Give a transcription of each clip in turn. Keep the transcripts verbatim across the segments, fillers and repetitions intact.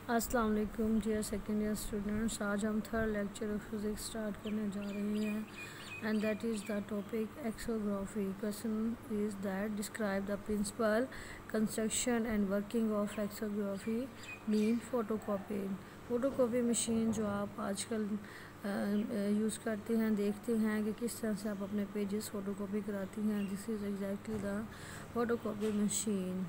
अस्सलाम वालेकुम dear second year students. आज हम third lecture of physics start करने जा रहे हैं and that is the topic xerography. Question is that describe the principle construction and working of xerography mean photocopy. Photocopy machine जो आप आजकल यूज़ करते हैं, देखते हैं कि किस तरह से आप अपने पेजेस फ़ोटोकॉपी कराती हैं। This is exactly the photocopy machine.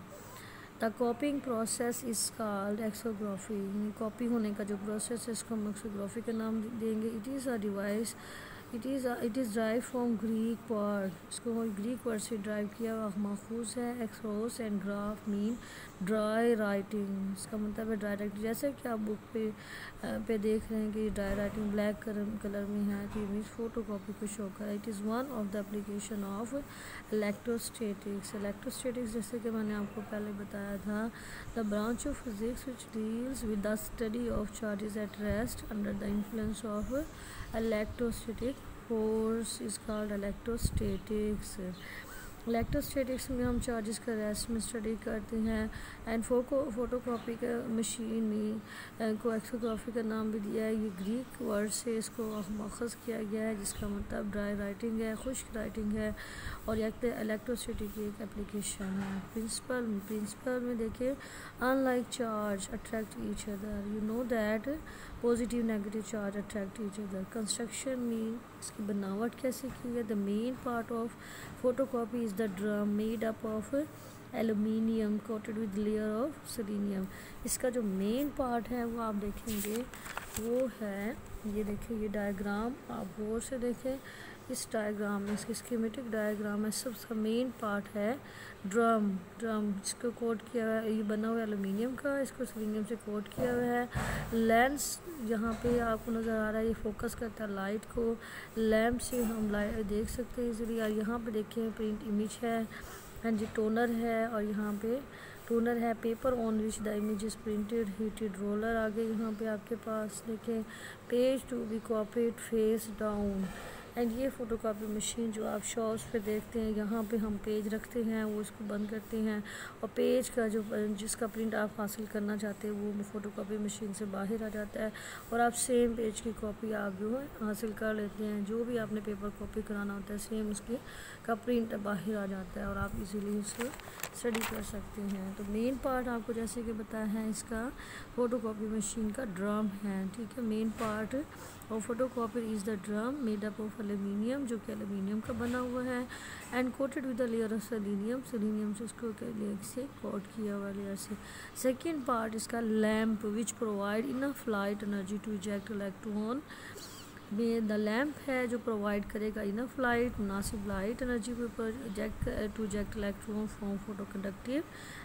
The copying process is called xerography. Copy होने का जो प्रोसेस है इसको हम एक्सोग्राफी का नाम देंगे। It is a device it is it is drive from Greek word. इसको ग्रीक वर्ड से ड्राइव किया हुआ माखूज है। Xeros and graph mean dry writing. इसका मतलब है ड्राई राइटिंग। जैसे कि आप बुक पे पे देख रहे हैं कि ड्राई राइटिंग ब्लैक कलर में है तो इमेज फ़ोटो कॉपी को शो कर। It is one of the application of electrostatics. Electrostatics जैसे कि मैंने आपको पहले बताया था, the branch of physics which deals with the study of charges at rest under the influence of electrostatic force is called electrostatics. Electrostatics में हम charges का रेस्ट में स्टडी करते हैं एंड फोको फोटोकॉपी का मशीन में को एक्सोग्राफी का नाम भी दिया है। ये ग्रीक वर्ड से इसको मखज़ किया गया है जिसका मतलब ड्राई राइटिंग है, खुश्क राइटिंग है और इलेक्ट्रोसिटी की एक एप्लीकेशन है। प्रिंसिपल प्रिंसिपल में देखिए, unlike charge attract each other, you know that positive negative charge attract each other. Construction में इसकी बनावट कैसे की है। The main part of photocopy is the drum made up of aluminium coated with layer of selenium. इसका जो main part है वो आप देखेंगे वो है, ये देखिए ये डायग्राम आप गौर से देखें। इस डायग्राम में इसकी स्कीमेटिक डायग्राम है, सबसे मेन पार्ट है ड्रम ड्रम जिसको कोट किया हुआ है, ये बना हुआ है एलुमिनियम का, इसको सेलेनियम से कोट किया हुआ है। लेंस यहाँ पे आपको नज़र आ रहा है, ये फोकस करता है लाइट को। लैम्प से हम लाइट देख सकते हैं इजीली। और यहाँ पे देखें प्रिंट इमेज है, हाँ जी, टोनर है और यहाँ पे टोनर है। Paper on which the image is printed, heated roller आगे यहाँ पे आपके पास देखें। Page to be copied face down. And ये फ़ोटोकॉपी मशीन जो आप शॉप्स पे देखते हैं, यहाँ पे हम पेज रखते हैं, वो इसको बंद करते हैं और पेज का जो जिसका प्रिंट आप हासिल करना चाहते हैं वो फ़ोटोकॉपी मशीन से बाहर आ जाता है और आप सेम पेज की कॉपी आप जो है हासिल कर लेते हैं। जो भी आपने पेपर कॉपी कराना होता है सेम उसके का प्रिंट बाहर आ जाता है और आप इजीली उसको स्टडी कर सकते हैं। तो मेन पार्ट आपको जैसे कि बताया है इसका फ़ोटोकॉपी मशीन का ड्रम है, ठीक है। मेन पार्ट और photocopy is the drum made up of aluminium, जो कि एल्यूमिनियम का बना हुआ है and coated with the layer of selenium. Selenium से उसको लेयर से कोट किया हुआ लेयर से। सेकेंड पार्ट इसका lamp which provide enough light energy to eject electron. में द लैम्प है जो प्रोवाइड करेगा इनफ लाइट, मुनासिब लाइट एनर्जी को eject to eject electron from photo conductive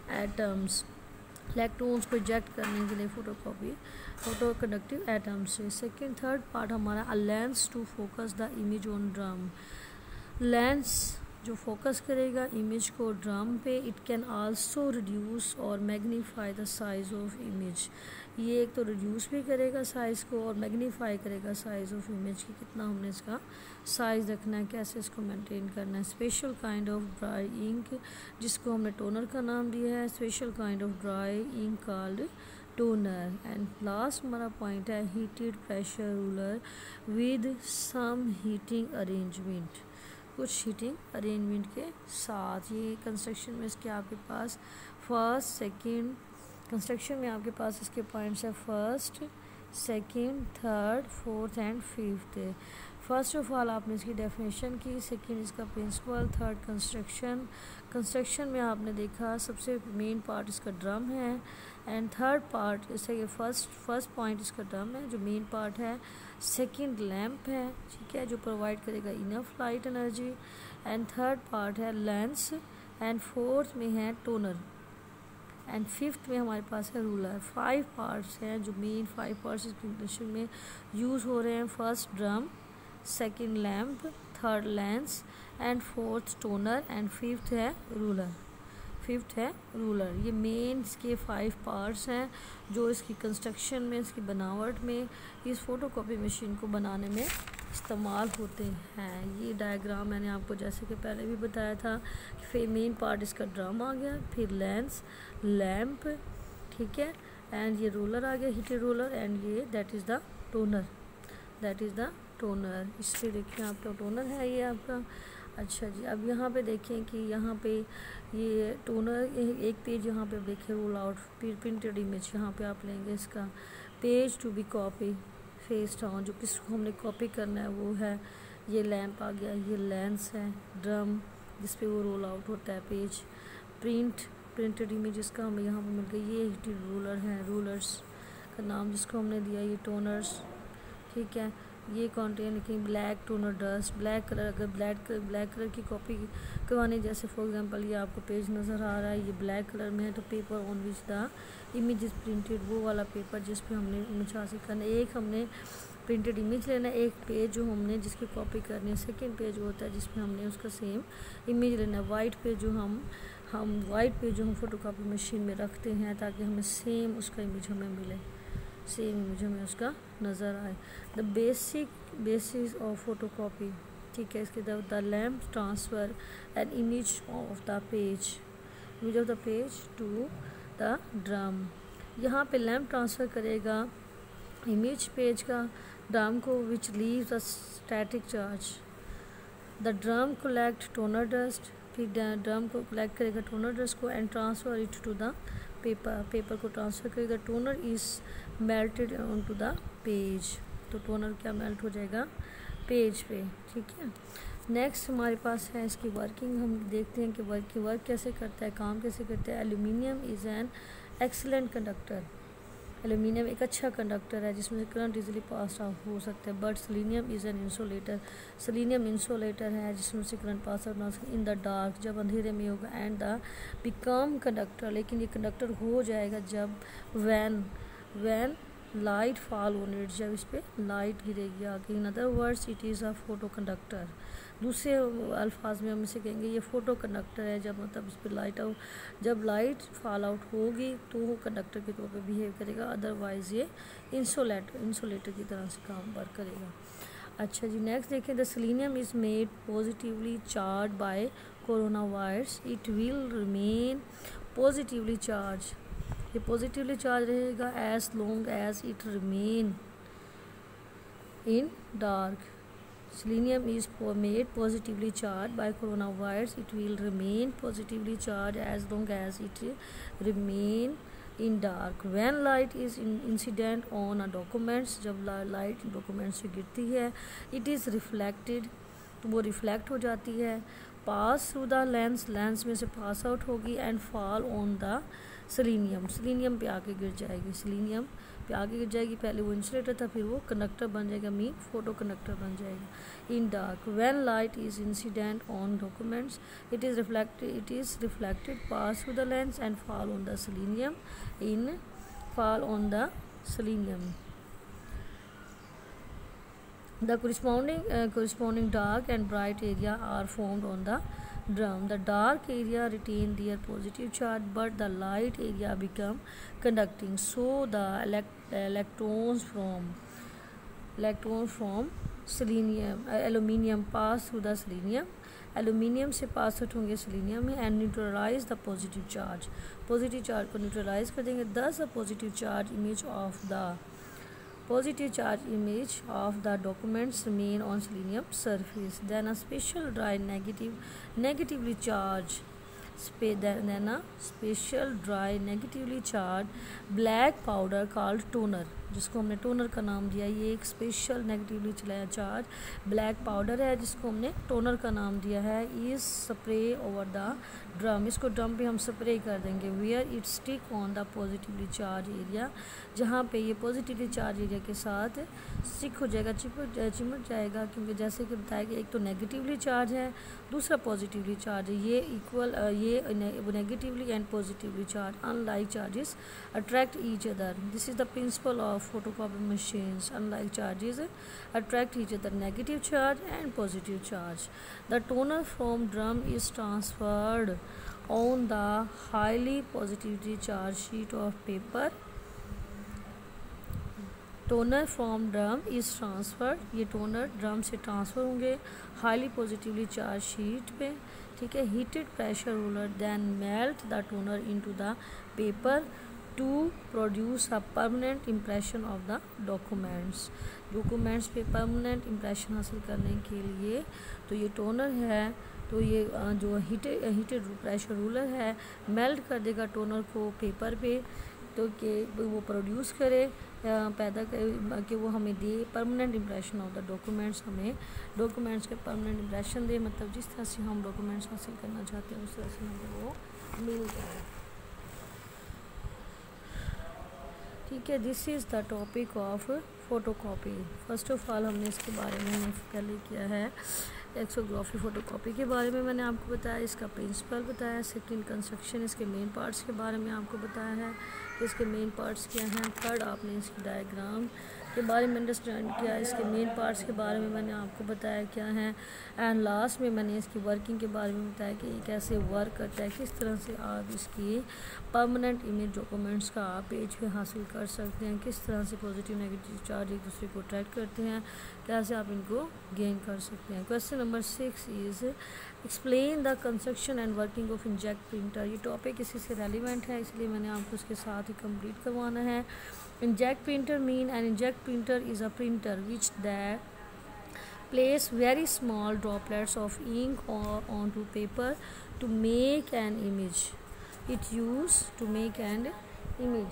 atoms. Electrons को इजेक्ट करने के लिए फोटोकॉपी फोटो कंडक्टिव एटम से। सेकेंड थर्ड पार्ट हमारा a lens to focus the image on drum. Lens जो फोकस करेगा इमेज को ड्रम पे। इट कैन आल्सो रिड्यूस और magnify the size of image. ये एक तो रिड्यूस भी करेगा साइज़ को और मैग्नीफाई करेगा साइज़ ऑफ इमेज की, कितना हमने इसका साइज़ रखना है, कैसे इसको मेंटेन करना है। Special kind of dry ink जिसको हमने टोनर का नाम दिया है, special kind of dry ink called toner. And last हमारा पॉइंट है heated pressure roller with some heating arrangement, कुछ हीटिंग अरेंजमेंट के साथ। ये कंस्ट्रक्शन में इसके आपके पास फर्स्ट सेकंड कंस्ट्रक्शन में आपके पास इसके पॉइंट्स है first, second, third, fourth and fifth. First of all आपने इसकी डेफिनेशन की, सेकंड इसका प्रिंसिपल, थर्ड कंस्ट्रक्शन। कंस्ट्रक्शन में आपने देखा सबसे मेन पार्ट इसका ड्रम है एंड थर्ड पार्ट जैसे कि फर्स्ट फर्स्ट पॉइंट इसका ड्रम है जो मेन पार्ट है। सेकंड लैम्प है, ठीक है, जो प्रोवाइड करेगा enough light energy and third part है लेंस एंड फोर्थ में है टोनर एंड फिफ्थ में हमारे पास है रूलर। फाइव पार्ट्स हैं जो मेन फाइव पार्ट्स इस कंडीशन में यूज़ हो रहे हैं। First drum, second lamp, third lens and fourth toner and fifth है रूलर फिफ्थ है रूलर। ये मेन इसके फाइव पार्ट्स हैं जो इसकी कंस्ट्रक्शन में, इसकी बनावट में, इस फोटोकॉपी मशीन को बनाने में इस्तेमाल होते हैं। ये डायग्राम मैंने आपको जैसे कि पहले भी बताया था कि फिर मेन पार्ट इसका ड्रम आ गया, फिर लेंस, लैम्प, ठीक है, एंड ये रोलर आ गया, हीटेड रोलर, एंड ये that is the toner, that is the toner. इसलिए देखिए आपका टोनर है ये आपका। अच्छा जी, अब यहाँ पे देखें कि यहाँ पे ये टोनर एक पेज यहाँ पे देखें रोल आउट प्रिंटेड इमेज, यहाँ पे आप लेंगे इसका page to be copy face down, जो किसको हमने कॉपी करना है वो है ये लैंप आ गया, ये लेंस है, ड्रम जिस पे वो रोल आउट होता है पेज, प्रिंट प्रिंटेड इमेज इसका हमें यहाँ पे मिल गई, ये हीटेड रोलर है, रोलर्स का नाम जिसको हमने दिया ये टोनर्स, ठीक है। ये कंटेन लिखेंगे black toner dust, black colour, अगर ब्लैक कलर ब्लैक कलर की कॉपी करवानी, जैसे फॉर एग्जांपल ये आपको पेज नज़र आ रहा है, ये ब्लैक कलर में है, तो paper on which the image is printed, वो वाला पेपर जिस पे हमने इमेज हासिल करना है। एक हमने प्रिंटेड इमेज लेना है, एक पेज जो हमने जिसकी कॉपी करनी है, सेकेंड पेज वो होता है जिसमें हमने उसका सेम इमेज लेना है। वाइट पेज जो हम हम वाइट पेज जो हम फोटोकॉपी मशीन में रखते हैं ताकि हमें सेम उसका इमेज हमें मिले, सेम इमेज हमें उसका नज़र आए। The basic basis of photocopy, ठीक है। इसके बाद the lamp transfer an image of the page, image of the page to the drum. यहाँ पे लैम्प ट्रांसफ़र करेगा इमेज पेज का ड्रम को, which leave the static charge. The drum collect toner dust, फिर ड्रम को collect करेगा toner dust को and transfer it to the paper, paper को ट्रांसफ़र करेगा। Toner is melted on to the page, तो toner क्या melt हो जाएगा पेज पे, ठीक है। नेक्स्ट हमारे पास है इसकी वर्किंग, हम देखते हैं कि वर्क की वर्क कैसे करता है, काम कैसे करता है। Aluminium is an excellent conductor, aluminium एक अच्छा कंडक्टर है जिसमें करंट इजीली पास आउट हो सकता है। But selenium is an insulator, selenium insulator है जिसमें से करंट पास आउट ना सके इन द डार्क, जब अंधेरे में होगा। एंड द बिकम कंडक्टर, लेकिन ये कंडक्टर हो जाएगा जब when when light fall on it, जब इस पर लाइट गिरेगी आगे। In other words it is a photo conductor, दूसरे अल्फाज में हम इसे कहेंगे ये फ़ोटो कंडक्टर है, जब मतलब इस पर लाइट आउट जब लाइट फॉल आउट होगी तो वो कंडक्टर के तौर पे बिहेव करेगा, अदरवाइज़ ये इंसुलेटर इंसुलेटर की तरह से काम वर्क करेगा। अच्छा जी, नेक्स्ट देखें, the selenium is made positively charge by corona virus, it will remain positively charge, ये पॉजिटिवली चार्ज रहेगा as long as it remain in dark. Selenium is made positively charged by coronavirus. It will remain positively charged as long as it remain in dark. When light is in incident on a documents, जब light documents से गिरती है, it is reflected, तो वो reflect हो जाती है, pass through the lens, lens में से pass out होगी and fall on the selenium, selenium पे आके गिर जाएगी, selenium पे आगे गिर जाएगी। पहले वो इंसुलेटर था, फिर वो कंडक्टर बन जाएगा, मीन फोटो कंडक्टर बन जाएगा। In dark, when light is incident on documents, it is reflected it is reflected pass through the lens and fall on the selenium in fall on the selenium. The corresponding uh, corresponding dark and bright area are formed on the drum. The dark area retain their positive charge, but the light area become conducting. So the elect electrons from electrons from selenium uh, aluminium pass through the selenium. Aluminium से pass out होंगे selenium में and neutralise the positive charge, positive charge को neutralise कर देंगे। Thus the positive charge image of the positive charge image of the documents remain on selenium surface. Then a special dry negative negatively charged then a special dry negatively charged black powder called toner, जिसको हमने toner का नाम दिया। ये एक special negatively चलाया charge black powder है जिसको हमने टोनर का नाम दिया है। Is spray over the drum, इसको ड्रम पे हम स्प्रे कर देंगे। Where it stick on the positively charge area, जहाँ पे ये पॉजिटिवली चार्ज एरिया के साथ स्टिक हो जाएगा, चिपक चिमट जाएगा, क्योंकि जैसे कि बताया कि एक तो नेगेटिवली चार्ज है, दूसरा पॉजिटिवली चार्ज है। ये इक्वल ये negatively and positively charge unlike charges attract each other. This is the principle of photocopy machines. Unlike charges attract each other, negative charge and positive charge. The toner from drum is transferred on the highly positively charged sheet of paper. Toner from drum is transferred, ये toner drum से transfer होंगे highly positively charge sheet पे, ठीक है। Heated pressure roller then melt the toner into the paper to produce a permanent impression of the documents. Documents पे permanent impression हासिल करने के लिए तो ये टोनर है, तो ये जो हीटेड हीटेड प्रेशर रूलर है मेल्ट कर देगा टोनर को पेपर पे, तो कि वो प्रोड्यूस करे पैदा करे कि वो हमें दे permanent impression of the documents, हमें डॉक्यूमेंट्स के परमानेंट इम्प्रेशन दे, मतलब जिस तरह से हम डॉक्यूमेंट्स हासिल करना चाहते हैं उस तरह से हमें वो मिल जाए। ठीक है, this is the topic of photocopy. First of all हमने इसके बारे में पहले किया है एक्सोग्राफी फ़ोटोकॉपी के बारे में मैंने आपको बताया, इसका प्रिंसिपल बताया। सेकंड कंस्ट्रक्शन, इसके मेन पार्ट्स के बारे में आपको बताया है, इसके मेन पार्ट्स क्या हैं। थर्ड आपने इसकी डायग्राम के बारे में अंडरस्टैंड किया, इसके मेन पार्ट्स के बारे में मैंने आपको बताया क्या है। एंड लास्ट में मैंने इसकी वर्किंग के बारे में बताया कि ये कैसे वर्क करता है, किस तरह से आप इसकी परमानेंट इमेज डॉक्यूमेंट्स का आप पेज पे हासिल कर सकते हैं, किस तरह से पॉजिटिव नेगेटिव चार्ज एक दूसरे को अट्रैक्ट करते हैं, कैसे आप इनको गेन कर सकते हैं। Question number six is explain the construction and working of inkjet printer. ये टॉपिक इसी से रेलिवेंट है, इसलिए मैंने आपको उसके साथ ही कंप्लीट करवाना है। Inkjet printer mean an inkjet printer is a printer which that place very small droplets of ink or onto paper to make an image. It used to make an image.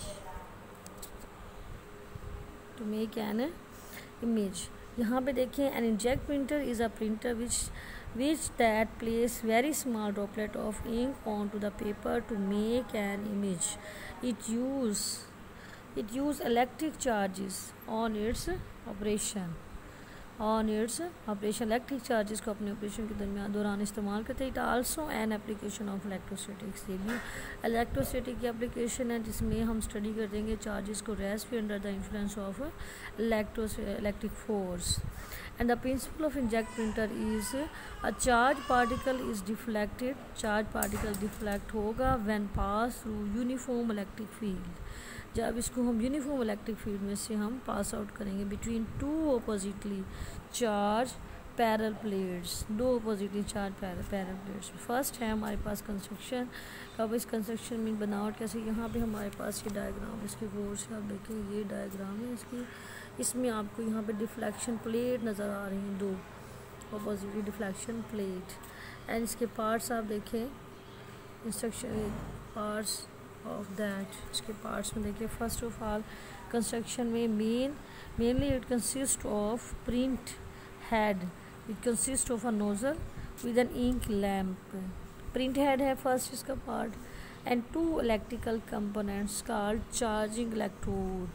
To make an image. यहाँ पे देखें, an inject printer is a printer which which that place very small droplet of ink onto the paper to make an image. It use it use electric charges on its operation. On its operation electric charges को अपने operation के दरमियान दौरान इस्तेमाल करते हैं। It also an application of electrostatics, ये भी इलेक्ट्रोस्टैटिक की एप्लीकेशन है जिसमें हम स्टडी कर देंगे चार्जेस को रेस्ट भी under the influence of electro electric force. And the principle of inkjet printer is a charge particle is deflected. Charge particle deflect होगा when pass through uniform electric field, जब इसको हम uniform electric field में से हम pass out करेंगे between two oppositely charge parallel plates, दो oppositely charge parallel plates. First है हमारे पास कंस्ट्रक्शन। अब इस कंस्ट्रक्शन में बनावट कैसे, यहाँ पे हमारे पास ये डायग्राम, इसके गौर से आप देखें, ये डायग्राम है इसकी, इसमें आपको यहाँ पे डिफ्लेक्शन प्लेट नज़र आ रही हैं, दो ऑपोजिटली डिफ्लेक्शन प्लेट। एंड इसके पार्ट्स आप देखें, इंस्ट्रक्शन पार्ट्स ऑफ दैट, इसके पार्ट्स में देखिए। फर्स्ट ऑफ ऑल कंस्ट्रक्शन में main mainly it consist of print head, it consist of a nozzle with an ink lamp. Print head है first इसका part, and two electrical components called charging electrode,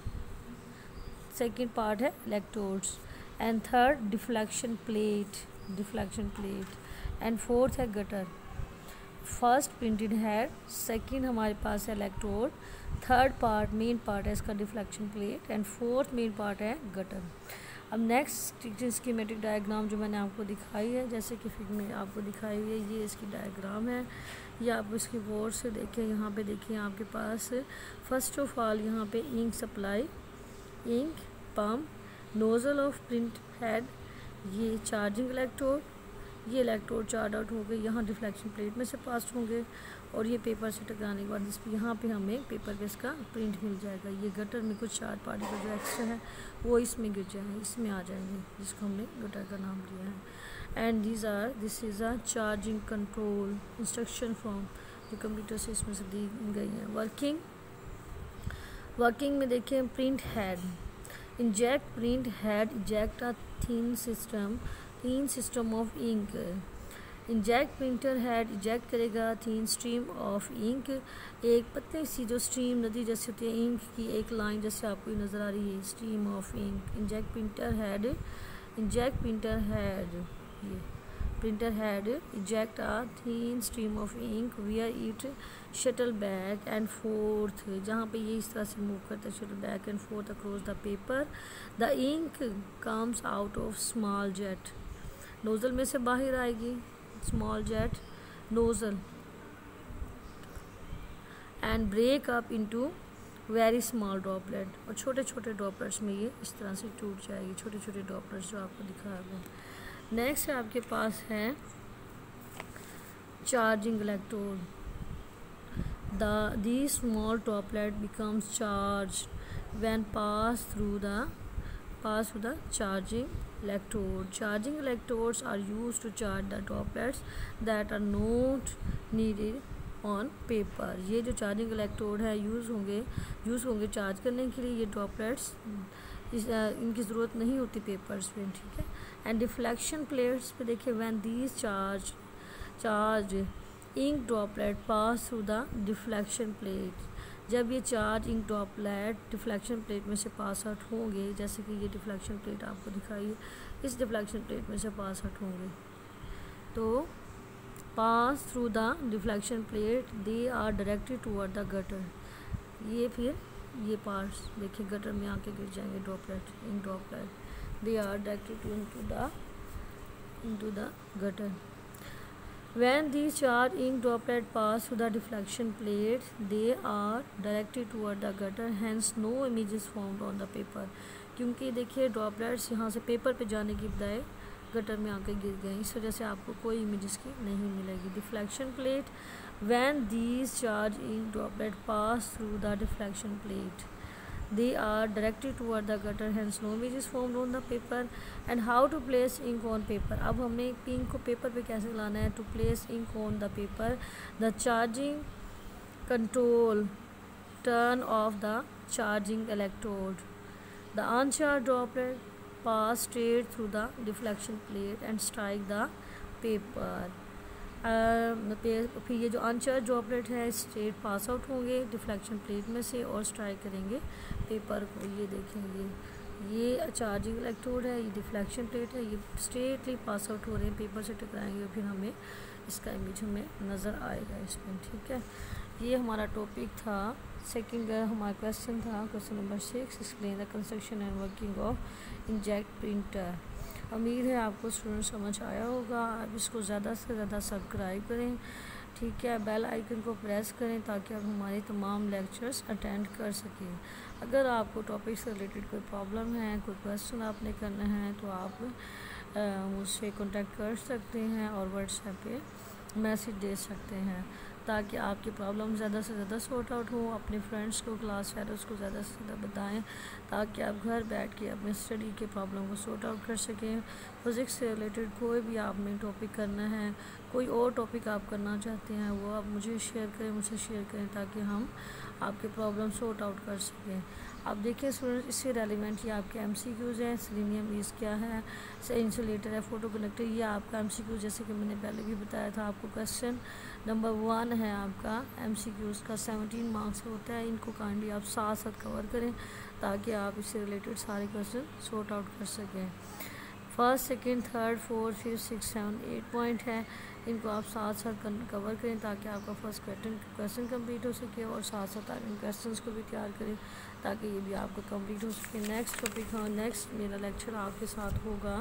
second part है electrodes. And third deflection plate, deflection plate. And fourth है gutter. First printed head, second हमारे पास है electrode, third part main part है इसका deflection plate, and fourth main part है gutter. अब next schematic diagram जो मैंने आपको दिखाई है, जैसे कि फिगर में आपको दिखाई हुई है, ये इसकी डायग्राम है, ये आप इसकी गौर से देखें। यहाँ पे देखिए आपके पास फर्स्ट ऑफ ऑल यहाँ पे ink supply, ink pump, nozzle of print head, ये चार्जिंग इलेक्ट्रोड, ये इलेक्ट्रोड चार्ज आउट हो गए, यहाँ डिफ्लेक्शन प्लेट में से पास होंगे, और ये पेपर से टकराने के बाद इस यहाँ पे हमें पेपर पे इसका प्रिंट मिल जाएगा। ये गटर में कुछ चार्ज पार्टिकल जो एक्स्ट्रा है वो इसमें गिर जाएंगे, इसमें आ जाएंगे, जिसको हमने गटर का नाम दिया है। And these are this is a charging control instruction from, जो कंप्यूटर से इसमें से दी गई है। वर्किंग वर्किंग में देखें, print head, inkjet print head, eject a thin system thin system of ink. Inkjet printer head eject करेगा थीन स्ट्रीम ऑफ इंक, एक पतली सी जो स्ट्रीम नदी जैसे होती है इंक की, एक लाइन जैसे आपको नज़र आ रही है, stream of ink. Inkjet printer head inkjet printer head ये printer head eject a thin stream of ink where it shuttle back and forth, जहाँ पे ये इस तरह से मूव करता है, shuttle back and forth across the paper. The ink comes out of small jet, nozzle में से बाहर आएगी small jet nozzle, and break up into very small droplet, और छोटे छोटे ड्रॉपलेट्स में ये इस तरह से टूट जाएगी, छोटे छोटे ड्रॉपलेट्स जो आपको दिखाया गया। नेक्स्ट आपके पास है charging electrode. The these small droplet becomes charged when pass through the pass through the charging electrode. Charging electrodes are used to charge the droplets that are not needed on paper. ये जो charging electrode है use होंगे use होंगे charge करने के लिए ये droplets इस इनकी ज़रूरत नहीं होती पेपर्स पे, ठीक है। एंड डिफ्लेक्शन प्लेट्स पे देखिए when these charge charge ink droplet pass through the deflection plate, जब ये charge ink droplet deflection plate में से पास आउट होंगे, जैसे कि ये डिफ्लेक्शन प्लेट आपको दिखाई है, इस डिफ्लेक्शन प्लेट में से पास आउट होंगे तो pass through the deflection plate they are directed toward the gutter. ये फिर ये पार्ट्स देखिए गटर में आके गिर जाएंगे droplet ink droplet, they are directed into the into the gutter. When these charged ink droplets pass through the deflection plate, they are directed toward the gutter. Hence, no images formed on the paper. क्योंकि देखिए droplets यहाँ से paper पे जाने की बजाय gutter में आकर गिर गए, इस वजह से आपको कोई इमेजेस की नहीं मिलेगी। Deflection plate, when these charged ink droplets pass through the deflection plate, they are directed toward the gutter, hence no image is formed on the paper. And how to place ink on paper, अब हमने ink को paper पे कैसे लाना है। to place ink on the paper, the charging control turn off the charging electrode, the uncharged droplet pass straight through the deflection plate and strike the paper. फिर ये जो अनचार्ज ड्रॉपलेट है straight pass out होंगे deflection plate में से और strike करेंगे paper को। ये देखेंगे ये चार्जिंग इलेक्ट्रोड है, ये डिफ्लेक्शन प्लेट है, ये स्ट्रेटली पास आउट हो रहे हैं, पेपर से टकराएंगे और फिर हमें इसका इमेज हमें नज़र आएगा इसमें, ठीक है। ये हमारा टॉपिक था। सेकंड हमारा क्वेश्चन था question number six, explain the construction and working of inkjet printer. उम्मीद है आपको स्टूडेंट समझ आया होगा। आप इसको ज़्यादा से ज़्यादा सब्सक्राइब करें, ठीक है, बेल आइकन को प्रेस करें ताकि आप हमारे तमाम लेक्चर्स अटेंड कर सकें। अगर आपको टॉपिक से रिलेटेड कोई प्रॉब्लम है, कोई क्वेश्चन आपने करना है तो आप मुझसे कांटेक्ट कर सकते हैं और व्हाट्सएप पे मैसेज दे सकते हैं ताकि आपकी प्रॉब्लम ज़्यादा से ज़्यादा सॉर्ट आउट हो। अपने फ्रेंड्स को, क्लास फेलोज़ को ज़्यादा से ज़्यादा बताएं ताकि आप घर बैठ के अपने स्टडी के प्रॉब्लम को सॉर्ट आउट कर सकें। फिज़िक्स से रिलेटेड कोई भी आपने टॉपिक करना है, कोई और टॉपिक आप करना चाहते हैं, वो आप मुझे शेयर करें, मुझसे शेयर करें ताकि हम आपके प्रॉब्लम सॉर्ट आउट कर सकें। अब देखिए स्टूडेंट इससे रेलिवेंट ये आपके एमसीक्यूज़ हैं। सेलेनियम इस क्या है, इंसुलेटर है, फोटो कनेक्टर, ये आपका एमसीक्यू जैसे कि मैंने पहले भी बताया था आपको। क्वेश्चन नंबर वन है आपका एमसीक्यूज़ का, सेवनटीन मार्क्स होता है। इनको काइंडली आप साथ साथ कवर करें ताकि आप इससे रिलेटेड सारे क्वेश्चन सॉर्ट आउट कर सकें। First, second, third, fourth, fifth, six, seven, eight point है, इनको आप साथ साथ कवर करें ताकि आपका फर्स्ट क्वेश्चन क्वेश्चन कंप्लीट हो सके और साथ साथ आप इन क्वेश्चंस को भी तैयार करें ताकि ये भी आपका कंप्लीट हो सके। नेक्स्ट टॉपिक, हाँ नेक्स्ट मेरा लेक्चर आपके साथ होगा।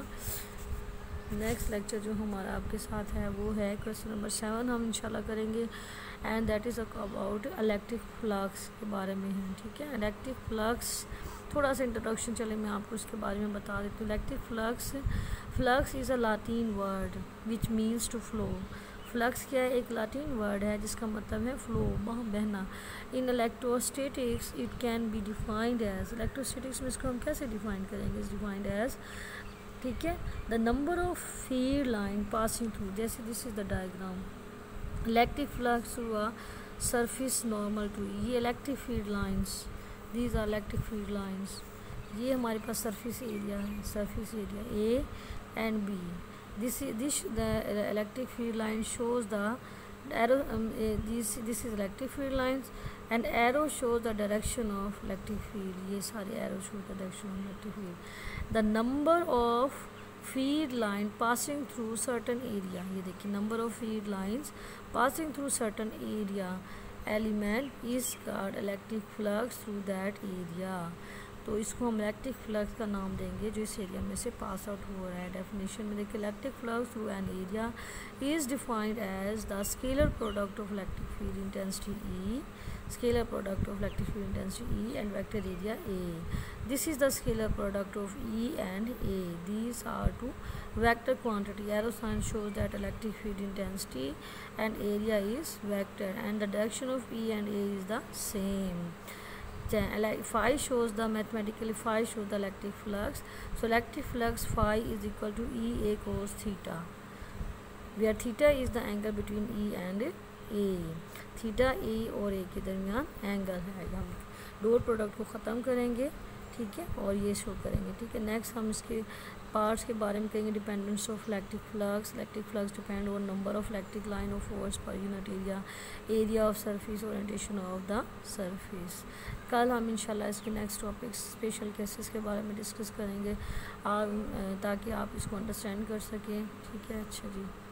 नेक्स्ट लेक्चर जो हमारा आपके साथ है वो है क्वेश्चन नंबर सेवन हम इंशाल्लाह करेंगे and that is about electric flux के बारे में है, ठीक है। इलेक्ट्रिक फ्लक्स थोड़ा सा इंट्रोडक्शन चले मैं आपको इसके बारे में बता देती हूँ। Electric flux flux is a Latin word which means to flow. Flux क्या है, एक लातिन वर्ड है जिसका मतलब है फ्लो, बहना। In electrostatics it can be defined as, electrostatics में इसको हम कैसे डिफाइन करेंगे, इज डिफाइंड एज, ठीक है, the number of field line passing through, जैसे this is the diagram, electric flux through a surface normal to, ये electric field lines, these are electric field lines. ये हमारे पास सरफेस एरिया है, surface area A and B. this this the electric field line shows the arrow, um, uh, this this is electric field lines and arrow shows the direction of electric field, ये सारे arrow show the direction of electric field। the number of field line passing through certain area, ये देखिए number of field lines passing through certain area element is called electric flux through that area। तो इसको हम electric flux का नाम देंगे जो इस एरिया में से पास आउट हो रहा है। डेफिनेशन में देखिए electric flux through an area is defined as the scalar product of electric field intensity E scalar product of electric field intensity E and vector area A. This is the scalar product of E and A. These are two vector quantity. Arrow sign shows that electric field intensity and area is vector, and the direction of E and A is the same. Phi shows the mathematically phi shows the electric flux. So electric flux phi is equal to E A cos theta, where theta is the angle between E and A. Theta A और A के दरमियान angle है. हम dot product को ख़त्म करेंगे, ठीक है, और ये शो करेंगे, ठीक है. नेक्स्ट हम इसके पार्ट्स के बारे में कहेंगे. Dependence of electric flux. Electric flux depend on number of electric line of force per unit area, area of surface, orientation of the surface. कल हम इंशाल्लाह इसके नेक्स्ट टॉपिक स्पेशल केसेस के बारे में डिस्कस करेंगे, ताकि आप इसको अंडरस्टैंड कर सकें, ठीक है. अच्छा जी.